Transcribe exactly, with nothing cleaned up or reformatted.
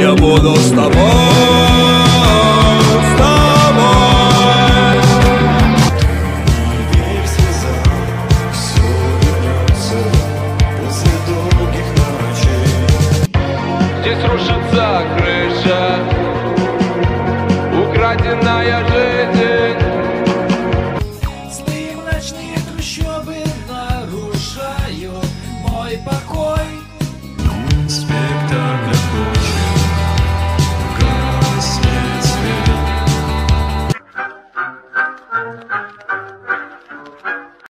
я буду с тобой, с тобой. Век слезам, все вернется после долгих ночей. Здесь рушится крыша, украденная жизнь.